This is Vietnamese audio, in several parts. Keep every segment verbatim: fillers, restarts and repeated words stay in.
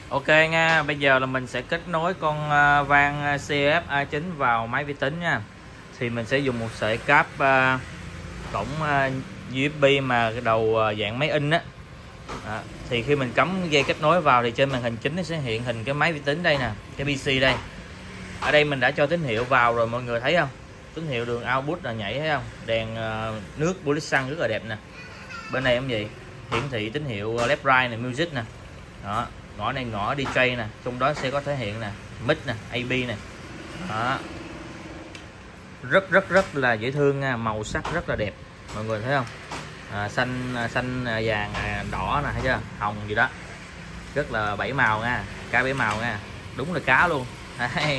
Ok nha, bây giờ là mình sẽ kết nối con à, van xê ép a chín vào máy vi tính nha. Thì mình sẽ dùng một sợi cáp à, cổng à, u ét bê mà cái đầu à, dạng máy in á. Đó. Thì khi mình cắm dây kết nối vào thì trên màn hình chính nó sẽ hiện hình cái máy vi tính đây nè, cái pê xê đây. Ở đây mình đã cho tín hiệu vào rồi, mọi người thấy không? Tín hiệu đường output là nhảy, thấy không? Đèn à, nước bô xăng rất là đẹp nè. Bên này em gì? Hiển thị tín hiệu left right này, music nè. Đó, ngõ này ngõ đi jay nè, trong đó sẽ có thể hiện nè, mic nè, a bê nè. Đó. Rất rất rất là dễ thương nha, màu sắc rất là đẹp. Mọi người thấy không? À, xanh xanh vàng đỏ nè, thấy chưa? Hồng gì đó. Rất là bảy màu nha, cá bảy màu nha. Đúng là cá luôn. Đây.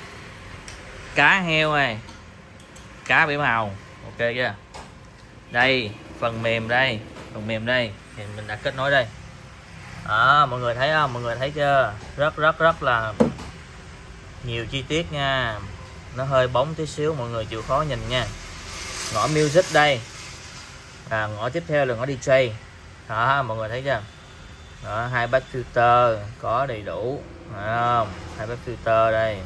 Cá heo này. Cá bảy màu. Ok chưa? Đây, phần mềm đây, phần mềm đây thì mình đã kết nối đây. Đó, mọi người thấy không? Mọi người thấy chưa? Rất rất rất là nhiều chi tiết nha. Nó hơi bóng tí xíu, mọi người chịu khó nhìn nha. Ngõ music đây. À, ngõ tiếp theo là ngõ đi jay. Đó, mọi người thấy chưa? Đó, hai bass filter có đầy đủ. Thấy không? Hai bass filter đây.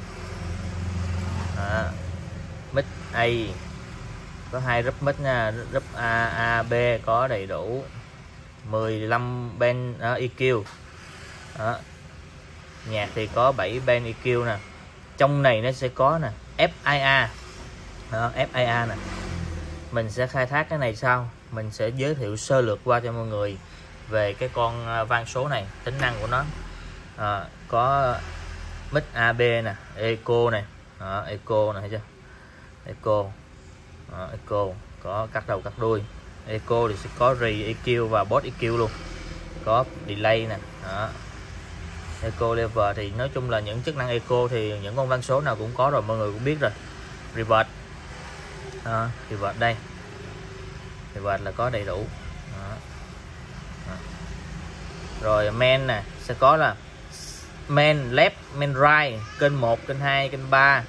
Đó. Mic A có hai rúp mic nha, rúp A, A, B có đầy đủ. mười lăm band uh, e quy. Đó. Nhạc thì có bảy band e quy nè. Trong này nó sẽ có nè ép i a. Đó, ép i a nè. Mình sẽ khai thác cái này sau. Mình sẽ giới thiệu sơ lược qua cho mọi người về cái con van số này, tính năng của nó. À, có mic a bê nè, echo này. Đó, echo này, thấy chưa? Echo. Đó, echo có cắt đầu cắt đuôi. Echo thì sẽ có re e quy và post e quy luôn. Có delay nè. Đó. Echo level thì nói chung là những chức năng echo thì những con van số nào cũng có rồi, mọi người cũng biết rồi. Reverb. Đó, reverb đây. Reverb là có đầy đủ. Đó. Đó. Rồi main nè, sẽ có là main left, main right, kênh một, kênh hai, kênh ba.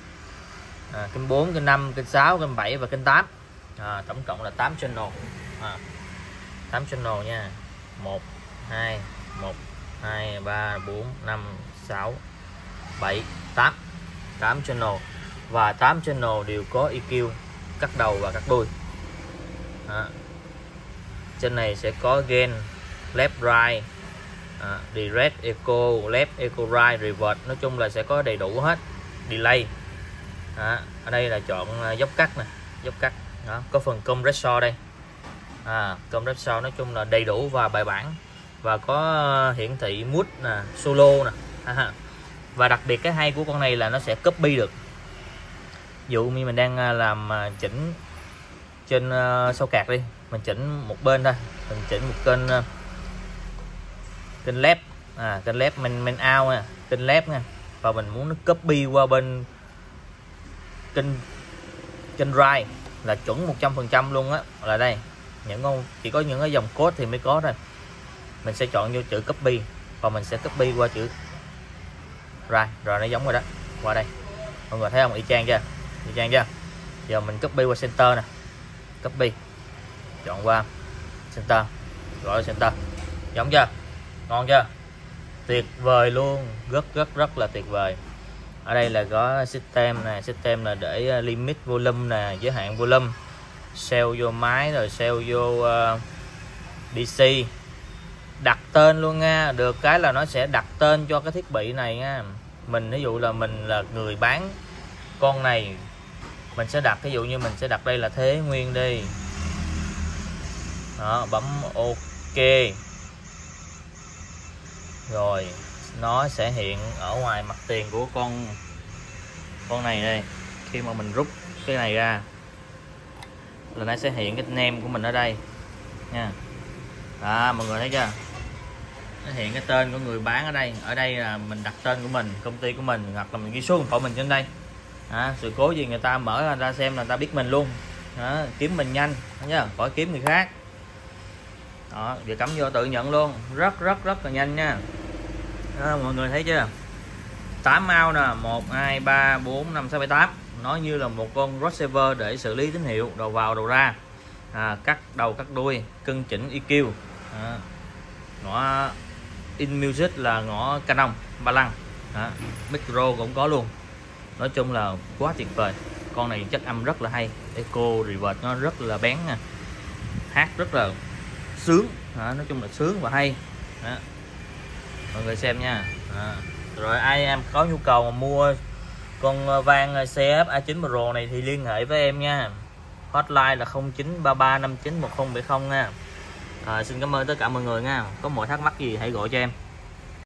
À, kênh bốn, kênh năm, kênh sáu, kênh bảy và kênh tám. À, tổng cộng là tám channel. À, tám channel nha. một hai một hai ba bốn năm sáu bảy tám. tám channel và tám channel đều có e quy cắt đầu và cắt đuôi. À, trên này sẽ có gain, left right, à, direct echo, left echo right, reverb, nói chung là sẽ có đầy đủ hết. Delay. À, ở đây là chọn dốc cắt nè, dốc cắt. Đó, có phần compressor đây. À, compressor nói chung là đầy đủ và bài bản, và có hiển thị mood nè, solo nè. À, và đặc biệt cái hay của con này là nó sẽ copy được. Dụ như mình đang làm chỉnh trên uh, sau card đi, mình chỉnh một bên thôi, mình chỉnh một kênh uh, kênh left, à, kênh left mình mình out nha, kênh left nha, và mình muốn nó copy qua bên kênh kênh right là chuẩn một trăm phần trăm luôn á. Là đây, những con chỉ có những cái dòng code thì mới có thôi. Mình sẽ chọn vô chữ copy và mình sẽ copy qua chữ right, rồi nó giống rồi đó. Qua đây mọi người thấy không, y chang chưa, y chang chưa. Giờ mình copy qua center nè, copy, chọn qua center, gọi center, giống chưa, ngon chưa, tuyệt vời luôn, rất rất rất là tuyệt vời. Ở đây là có system nè, system là để limit volume nè, giới hạn volume, sell vô máy rồi sell vô uh, đê xê, đặt tên luôn nha. Được cái là nó sẽ đặt tên cho cái thiết bị này nha. Mình ví dụ là mình là người bán con này, mình sẽ đặt, ví dụ như mình sẽ đặt đây là Thế Nguyên đi. Đó, bấm ok, rồi nó sẽ hiện ở ngoài mặt tiền của con con này đây. Khi mà mình rút cái này ra là nó sẽ hiện cái name của mình ở đây nha. Đó, mọi người thấy chưa, nó hiện cái tên của người bán ở đây. Ở đây là mình đặt tên của mình, công ty của mình, hoặc là mình ghi số điện thoại mình trên đây. Đó, sự cố gì người ta mở ra xem là người ta biết mình luôn. Đó, kiếm mình nhanh nhá, khỏi kiếm người khác. Đó, giờ cắm vô tự nhận luôn, rất rất rất là nhanh nha. Đó, mọi người thấy chưa, tám mao nè, một hai ba bốn năm sáu bảy tám. Nó như là một con receiver để xử lý tín hiệu đầu vào đầu ra, à, cắt đầu cắt đuôi, cân chỉnh e quy. Đó. Nó in music là ngõ Canon ba lăng. Đó. Micro cũng có luôn. Nói chung là quá tuyệt vời. Con này chất âm rất là hay, echo reverb nó rất là bén nha, hát rất là sướng. Đó. Nói chung là sướng và hay. Đó. Mọi người xem nha. Đó. Rồi ai em có nhu cầu mà mua con van xê ép A chín Pro này thì liên hệ với em nha. Hotline là không chín ba ba năm chín một không bảy không nha. À, xin cảm ơn tất cả mọi người nha. Có mọi thắc mắc gì hãy gọi cho em.